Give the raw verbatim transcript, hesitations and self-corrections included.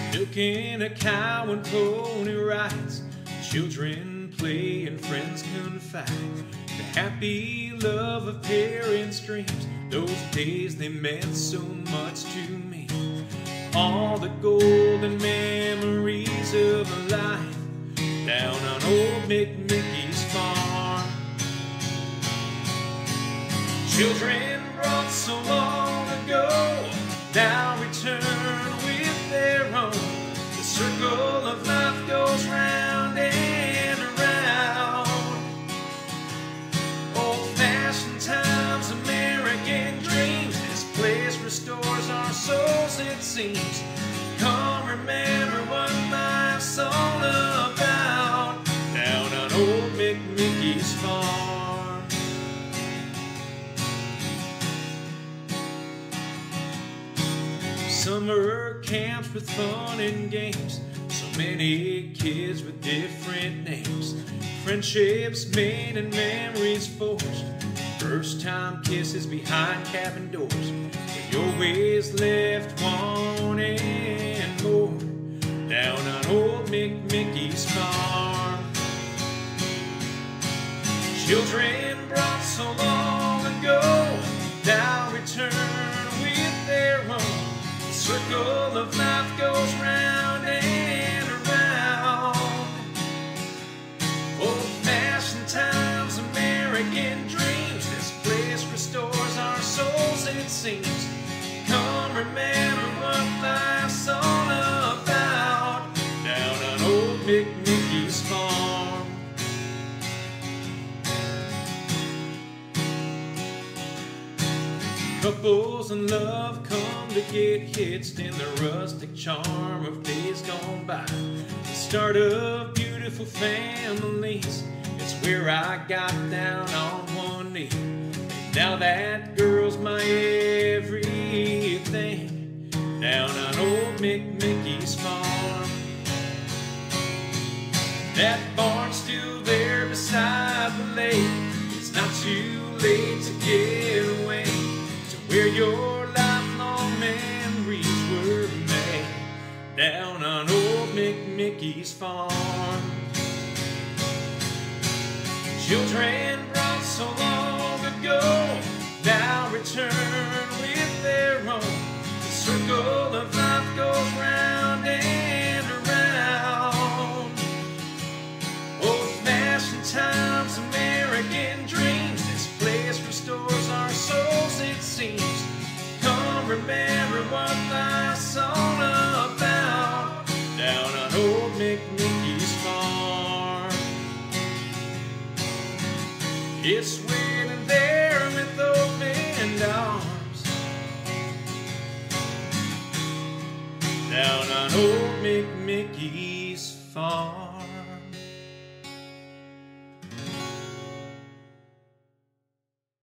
Milking a cow and pony rides, children play and friends confide. The happy love of parents' dreams, those days they meant so much to me. All the golden memories of a life down on old McMicky's farm. Children brought so long ago now return with their own. The circle of life goes round and around. Old-fashioned times, American dreams, this place restores our souls, it seems. Come remember what life's all about down on old McMicky's farm. Summer camps with fun and games, so many kids with different names. Friendships made and memories forged, first time kisses behind cabin doors. We always left wanting more down on old McMicky's farm. Children brought so long ago now return with their own. The circle of life goes round and around. Old-fashioned times, American dreams, this place restores our souls, it seems. Come remember what life's all about down on old McMicky's farm. Couples in love come to get hitched in the rustic charm of days gone by. The start of beautiful families, it's where I got down on one knee. Now that girl's my everything down on old McMicky's farm. That barn's still there beside the lake. It's not too late to get away to where your lifelong memories were made down on old McMicky's farm. Children brought so long ago now return with their own. The circle of life goes round and around. Old-fashioned times, American dreams, this place restores our souls, it seems. Come remember what life's all about down on old McMicky's farm. It's waiting there with open arms down on old McMicky's farm.